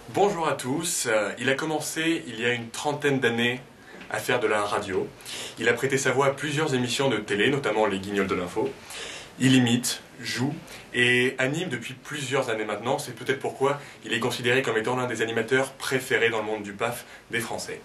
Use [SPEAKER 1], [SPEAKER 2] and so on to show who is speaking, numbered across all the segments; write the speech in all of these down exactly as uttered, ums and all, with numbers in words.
[SPEAKER 1] Bonjour à tous, euh, il a commencé il y a une trentaine d'années à faire de la radio. Il a prêté sa voix à plusieurs émissions de télé, notamment les Guignols de l'info. Il imite, joue et anime depuis plusieurs années maintenant. C'est peut-être pourquoi il est considéré comme étant l'un des animateurs préférés dans le monde du P A F des Français.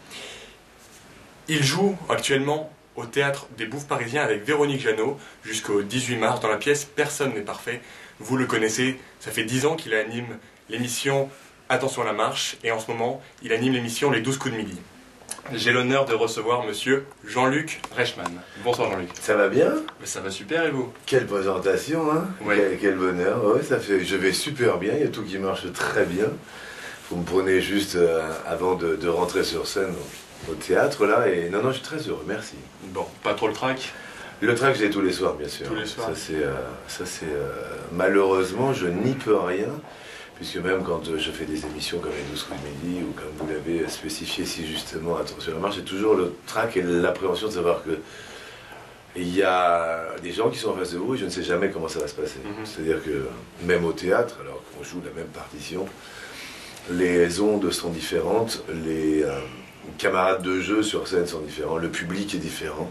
[SPEAKER 1] Il joue actuellement au Théâtre des Bouffes Parisiens avec Véronique Jeannot jusqu'au dix-huit mars dans la pièce Personne n'est parfait. Vous le connaissez, ça fait dix ans qu'il anime l'émission Attention à la marche et en ce moment il anime l'émission Les douze coups de midi. J'ai l'honneur de recevoir monsieur Jean-Luc Reichmann. Bonsoir Jean-Luc.
[SPEAKER 2] Ça va bien?
[SPEAKER 1] Ça va super et vous?
[SPEAKER 2] Quelle présentation, hein?
[SPEAKER 1] Ouais.
[SPEAKER 2] Quel, quel bonheur. Ouais, ça fait, je vais super bien, il y a tout qui marche très bien. Vous me prenez juste euh, avant de, de rentrer sur scène donc, au théâtre là et non, non, je suis très heureux, merci.
[SPEAKER 1] Bon, pas trop le trac?
[SPEAKER 2] Le trac, j'ai tous les soirs, bien sûr.
[SPEAKER 1] Tous les soirs.
[SPEAKER 2] Ça, c'est, euh, ça, c'est euh, malheureusement, je n'y peux rien. Puisque même quand je fais des émissions comme les douze coups de midi, ou comme vous l'avez spécifié si justement, Attention à la marche, j'ai toujours le trac et l'appréhension de savoir que il y a des gens qui sont en face de vous et je ne sais jamais comment ça va se passer. Mm-hmm. C'est-à-dire que même au théâtre, alors qu'on joue la même partition, les ondes sont différentes, les euh, camarades de jeu sur scène sont différents, le public est différent,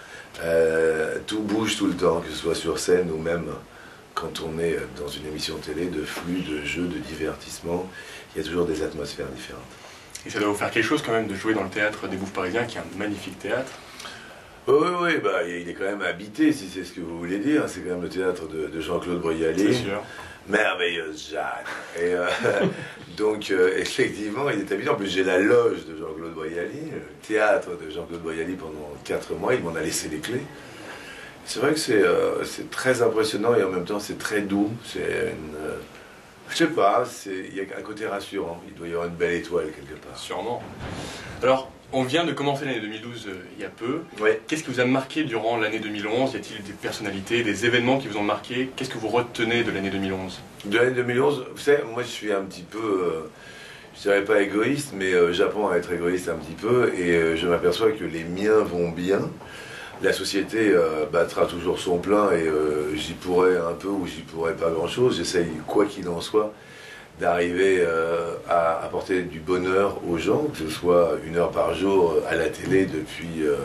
[SPEAKER 2] euh, tout bouge tout le temps, que ce soit sur scène ou même quand on est dans une émission télé de flux, de jeux, de divertissement, il y a toujours des atmosphères différentes.
[SPEAKER 1] Et ça doit vous faire quelque chose quand même de jouer dans le Théâtre des Bouffes Parisiens, qui est un magnifique théâtre.
[SPEAKER 2] Oui, oui, oui, bah, il est quand même habité, si c'est ce que vous voulez dire. C'est quand même le théâtre de, de Jean-Claude Brialy.
[SPEAKER 1] C'est sûr.
[SPEAKER 2] Merveilleuse Jeanne. Et euh, donc, euh, effectivement, il est habité. En plus, j'ai la loge de Jean-Claude Brialy, le théâtre de Jean-Claude Brialy pendant quatre mois. Il m'en a laissé les clés. C'est vrai que c'est euh, très impressionnant et en même temps c'est très doux. C'est une. Euh, je sais pas, il y a un côté rassurant. Il doit y avoir une belle étoile quelque part.
[SPEAKER 1] Sûrement. Alors, on vient de commencer l'année deux mille douze euh, il y a peu.
[SPEAKER 2] Ouais.
[SPEAKER 1] Qu'est-ce qui vous a marqué durant l'année deux mille onze? Y a-t-il des personnalités, des événements qui vous ont marqué? Qu'est-ce que vous retenez de l'année deux mille onze?
[SPEAKER 2] De l'année deux mille onze, vous savez, moi je suis un petit peu. Euh, je dirais pas égoïste, mais euh, j'apprends à être égoïste un petit peu et euh, je m'aperçois que les miens vont bien. La société euh, battra toujours son plein et euh, j'y pourrais un peu ou j'y pourrais pas grand-chose. J'essaye, quoi qu'il en soit, d'arriver euh, à apporter du bonheur aux gens, que ce soit une heure par jour à la télé depuis euh,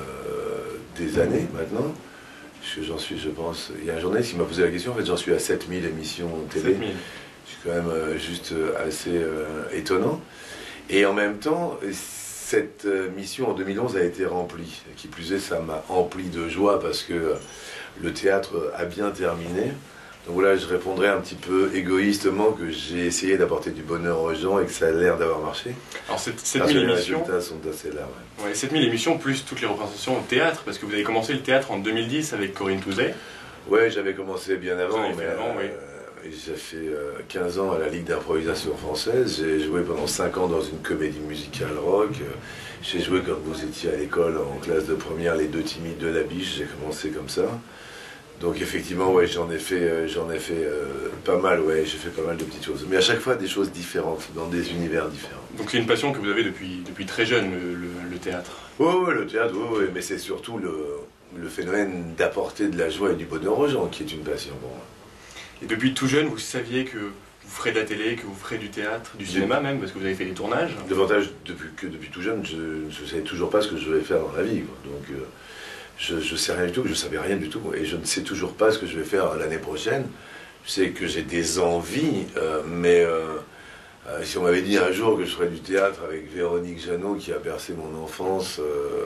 [SPEAKER 2] des années maintenant. J'en suis, je pense, il y a un journaliste qui m'a posé la question, en fait j'en suis à sept mille émissions télé.
[SPEAKER 1] sept mille.
[SPEAKER 2] C'est quand même euh, juste assez euh, étonnant. Et en même temps, cette mission en deux mille onze a été remplie. Qui plus est, ça m'a empli de joie parce que le théâtre a bien terminé. Donc voilà, je répondrai un petit peu égoïstement que j'ai essayé d'apporter du bonheur aux gens et que ça a l'air d'avoir marché.
[SPEAKER 1] Alors sept mille émissions,
[SPEAKER 2] les résultats sont assez là. Ouais.
[SPEAKER 1] Ouais, sept mille émissions plus toutes les représentations au théâtre, parce que vous avez commencé le théâtre en deux mille dix avec Corinne Touzet.
[SPEAKER 2] Ouais, j'avais commencé bien avant, mais
[SPEAKER 1] avant,
[SPEAKER 2] euh,
[SPEAKER 1] oui.
[SPEAKER 2] J'ai fait euh, quinze ans à la Ligue d'improvisation française. J'ai joué pendant cinq ans dans une comédie musicale rock. J'ai joué quand vous étiez à l'école en classe de première, Les Deux Timides de la Biche. J'ai commencé comme ça. Donc effectivement, ouais, j'en ai fait, euh, j'en ai fait euh, pas mal. Ouais, j'ai fait pas mal de petites choses. Mais à chaque fois des choses différentes, dans des univers différents.
[SPEAKER 1] Donc c'est une passion que vous avez depuis, depuis très jeune, le, le, le théâtre.
[SPEAKER 2] Oui, ouais, le théâtre, oui, ouais, mais c'est surtout le, le phénomène d'apporter de la joie et du bonheur aux gens qui est une passion pour moi.
[SPEAKER 1] Et depuis tout jeune, vous saviez que vous ferez de la télé, que vous ferez du théâtre, du cinéma même, parce que vous avez fait des tournages.
[SPEAKER 2] Davantage depuis, que depuis tout jeune, je ne savais toujours pas ce que je vais faire dans la vie. Quoi. Donc euh, je ne sais rien du tout, je ne savais rien du tout. Et je ne sais toujours pas ce que je vais faire l'année prochaine. Je sais que j'ai des envies, euh, mais euh, euh, si on m'avait dit un jour que je ferais du théâtre avec Véronique Jeannot qui a bercé mon enfance... Euh,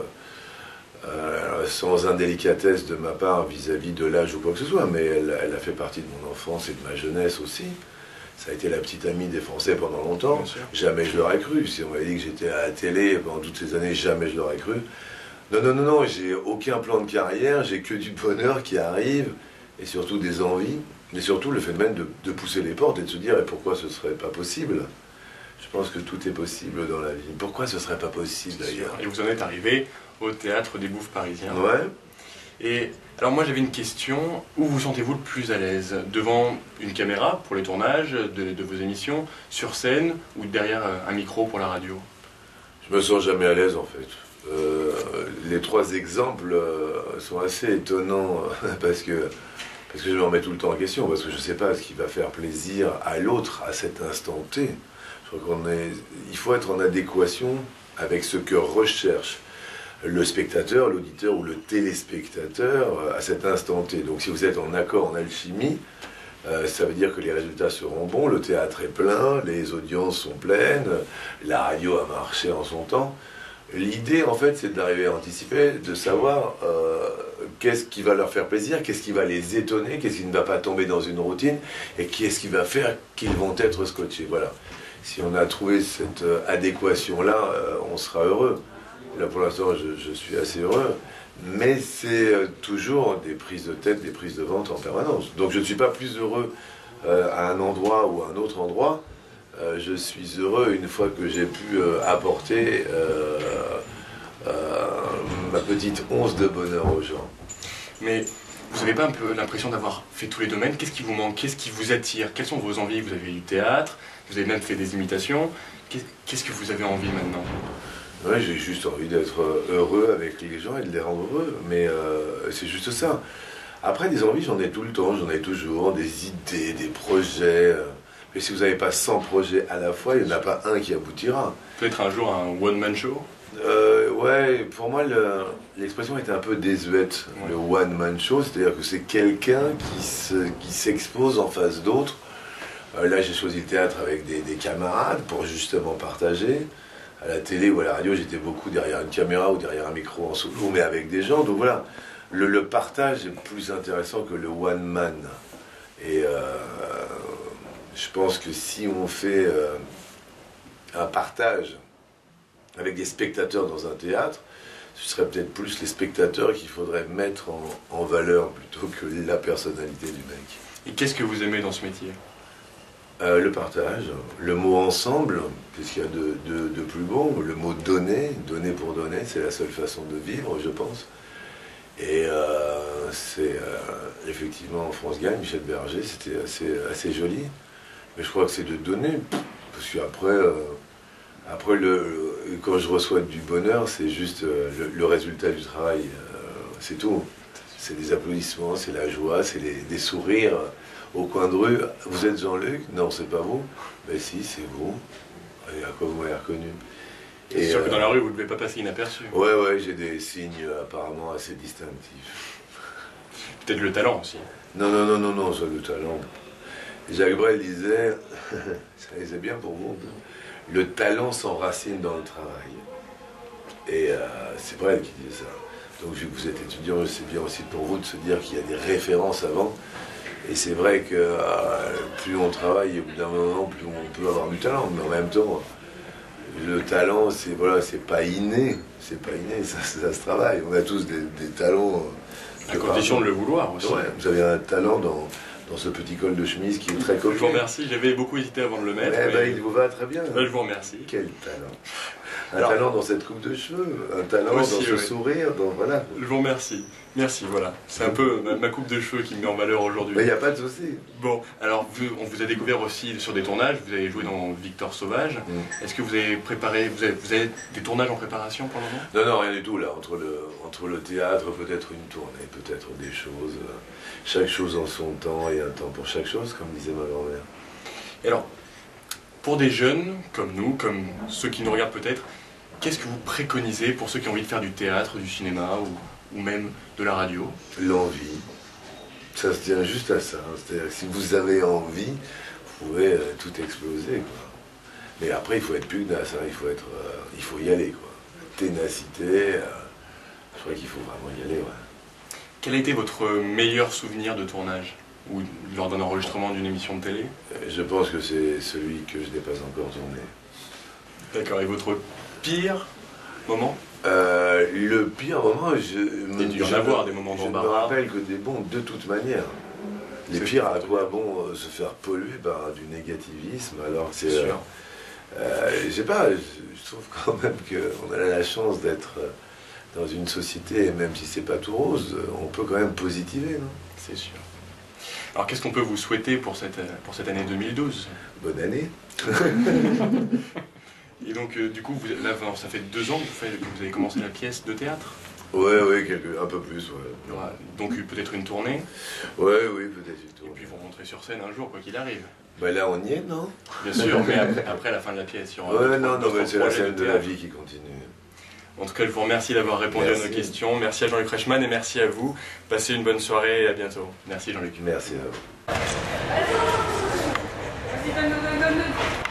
[SPEAKER 2] Euh, sans indélicatesse de ma part vis-à-vis de l'âge ou quoi que ce soit, mais elle, elle a fait partie de mon enfance et de ma jeunesse aussi. Ça a été la petite amie des Français pendant longtemps. Jamais je l'aurais cru. Si on m'avait dit que j'étais à la télé pendant toutes ces années, jamais je l'aurais cru. Non, non, non, non, j'ai aucun plan de carrière, j'ai que du bonheur qui arrive, et surtout des envies, mais surtout le phénomène de, de pousser les portes et de se dire et pourquoi ce serait pas possible. Je pense que tout est possible dans la vie. Pourquoi ce serait pas possible d'ailleurs?
[SPEAKER 1] Et vous en êtes arrivé au Théâtre des Bouffes Parisiens.
[SPEAKER 2] Ouais.
[SPEAKER 1] Et alors moi j'avais une question, où vous sentez-vous le plus à l'aise? Devant une caméra pour les tournages de, de vos émissions, sur scène ou derrière un micro pour la radio?
[SPEAKER 2] Je me sens jamais à l'aise en fait. Euh, les trois exemples euh, sont assez étonnants parce que, parce que je me remets tout le temps en question, parce que je ne sais pas ce qui va faire plaisir à l'autre à cet instant T. Je crois qu'on est, il faut être en adéquation avec ce que recherche le spectateur, l'auditeur ou le téléspectateur à cet instant T. Donc si vous êtes en accord, en alchimie, euh, ça veut dire que les résultats seront bons, le théâtre est plein, les audiences sont pleines, la radio a marché en son temps. L'idée, en fait, c'est d'arriver à anticiper, de savoir euh, qu'est-ce qui va leur faire plaisir, qu'est-ce qui va les étonner, qu'est-ce qui ne va pas tomber dans une routine, et qu'est-ce qui va faire qu'ils vont être scotchés. Voilà. Si on a trouvé cette euh, adéquation-là, euh, on sera heureux. Là, pour l'instant, je, je suis assez heureux, mais c'est euh, toujours des prises de tête, des prises de vente en permanence. Donc je ne suis pas plus heureux euh, à un endroit ou à un autre endroit. Euh, je suis heureux une fois que j'ai pu euh, apporter euh, euh, ma petite once de bonheur aux gens.
[SPEAKER 1] Mais vous n'avez pas un peu l'impression d'avoir fait tous les domaines? Qu'est-ce qui vous manque? Qu'est-ce qui vous attire? Quelles sont vos envies? Vous avez du théâtre, vous avez même fait des imitations. Qu'est-ce que vous avez envie maintenant?
[SPEAKER 2] Ouais, j'ai juste envie d'être heureux avec les gens et de les rendre heureux, mais euh, c'est juste ça. Après, des envies, j'en ai tout le temps, j'en ai toujours, des idées, des projets. Mais si vous n'avez pas cent projets à la fois, il n'y en a pas un qui aboutira.
[SPEAKER 1] Peut-être un jour un one-man show?
[SPEAKER 2] euh, Ouais, pour moi, l'expression était un peu désuète, ouais. Le one-man show, c'est-à-dire que c'est quelqu'un qui se, qui s'expose en face d'autres. Euh, là, j'ai choisi le théâtre avec des, des camarades pour justement partager. À la télé ou à la radio, j'étais beaucoup derrière une caméra ou derrière un micro en solo, mais avec des gens. Donc voilà, le, le partage est plus intéressant que le one-man. Et euh, je pense que si on fait euh, un partage avec des spectateurs dans un théâtre, ce serait peut-être plus les spectateurs qu'il faudrait mettre en, en valeur plutôt que la personnalité du mec.
[SPEAKER 1] Et qu'est-ce que vous aimez dans ce métier?
[SPEAKER 2] Euh, le partage, le mot ensemble, qu'est-ce qu'il y a de, de, de plus beau? Le mot donner, donner pour donner, c'est la seule façon de vivre, je pense. Et euh, c'est euh, effectivement France Gall, Michel Berger, c'était assez, assez joli. Mais je crois que c'est de donner, parce qu'après, euh, après le, le, quand je reçois du bonheur, c'est juste euh, le, le résultat du travail, euh, c'est tout. C'est des applaudissements, c'est la joie, c'est des sourires au coin de rue. Vous êtes Jean-Luc? Non, c'est pas vous. Ben si, c'est vous. Et à quoi vous m'avez reconnu?
[SPEAKER 1] C'est sûr euh, que dans la rue, vous ne devez pas passer inaperçu.
[SPEAKER 2] Ouais, ouais, j'ai des signes apparemment assez distinctifs.
[SPEAKER 1] Peut-être le talent aussi.
[SPEAKER 2] Non, non, non, non, non, c'est le talent. Jacques Brel disait, c'est bien pour vous, le talent s'enracine dans le travail. Et euh, c'est Brel qui disait ça. Donc vu que vous êtes étudiant, c'est bien aussi pour vous de se dire qu'il y a des références avant. Et c'est vrai que euh, plus on travaille, au bout d'un moment, plus on peut avoir du talent. Mais en même temps, le talent, c'est voilà, c'est pas inné. C'est pas inné, ça, ça se travaille. On a tous des, des talents.
[SPEAKER 1] À condition de le vouloir aussi.
[SPEAKER 2] Ouais, vous avez un talent dans, dans ce petit col de chemise qui est très coquet.
[SPEAKER 1] Je vous remercie, j'avais beaucoup hésité avant de le mettre.
[SPEAKER 2] Eh
[SPEAKER 1] mais...
[SPEAKER 2] ben, il vous va très bien.
[SPEAKER 1] Je vous remercie.
[SPEAKER 2] Quel talent. Un
[SPEAKER 1] Alors,
[SPEAKER 2] talent dans cette coupe de cheveux, un talent
[SPEAKER 1] aussi,
[SPEAKER 2] dans ce
[SPEAKER 1] oui.
[SPEAKER 2] sourire, dans, voilà.
[SPEAKER 1] Je vous remercie. Merci, voilà. C'est un peu ma, ma coupe de cheveux qui me met en valeur aujourd'hui.
[SPEAKER 2] Mais il n'y a pas de souci.
[SPEAKER 1] Bon, alors vous, on vous a découvert aussi sur des tournages, vous avez joué dans Victor Sauvage. Mm. Est-ce que vous avez préparé, vous avez, vous avez des tournages en préparation pour le moment?
[SPEAKER 2] Non, non, rien du tout là. Entre le, entre le théâtre, peut-être une tournée, peut-être des choses. Euh, chaque chose en son temps et un temps pour chaque chose, comme disait ma grand-mère.
[SPEAKER 1] Et alors, pour des jeunes comme nous, comme ceux qui nous regardent peut-être, qu'est-ce que vous préconisez pour ceux qui ont envie de faire du théâtre, du cinéma ou, ou même de la radio?
[SPEAKER 2] L'envie. Ça se tient juste à ça. C'est-à-dire que si vous avez envie, vous pouvez euh, tout exploser, quoi. Mais après, il faut être pugnace, hein. il, faut être, euh, il faut y aller, quoi. Ténacité, euh, je crois qu'il faut vraiment y aller, ouais.
[SPEAKER 1] Quel a été votre meilleur souvenir de tournage? Ou lors d'un enregistrement d'une émission de télé?
[SPEAKER 2] Je pense que c'est celui que je n'ai pas encore tourné.
[SPEAKER 1] D'accord, et votre pire moment?
[SPEAKER 2] euh, Le pire moment, je
[SPEAKER 1] Il y en avoir des moments d'embarras.
[SPEAKER 2] Je me rappelle que des bons, de toute manière. Les pires, à quoi bon euh, se faire polluer par du négativisme, alors que c'est... Euh, euh, je sais pas, je, je trouve quand même qu'on a la chance d'être dans une société, même si c'est pas tout rose, on peut quand même positiver, non?
[SPEAKER 1] C'est sûr. Alors qu'est-ce qu'on peut vous souhaiter pour cette, pour cette année deux mille douze?
[SPEAKER 2] Bonne année.
[SPEAKER 1] Et donc euh, du coup, vous, là, ça fait deux ans que vous, faites, que vous avez commencé la pièce de théâtre?
[SPEAKER 2] Oui, oui, quelque, un peu plus, ouais.
[SPEAKER 1] Ouais, donc peut-être une tournée?
[SPEAKER 2] Oui, oui, peut-être une tournée.
[SPEAKER 1] Et puis vous rentrez sur scène un jour, quoi qu'il arrive.
[SPEAKER 2] Ben là, on y est, non?
[SPEAKER 1] Bien sûr, mais après, après la fin de la pièce, il y aura
[SPEAKER 2] Ouais, non, non, mais c'est la scène de la vie qui continue.
[SPEAKER 1] En tout cas, je vous remercie d'avoir répondu
[SPEAKER 2] Merci.
[SPEAKER 1] à nos questions. Merci à Jean-Luc Reichmann et merci à vous. Passez une bonne soirée et à bientôt. Merci Jean-Luc.
[SPEAKER 2] Merci à vous.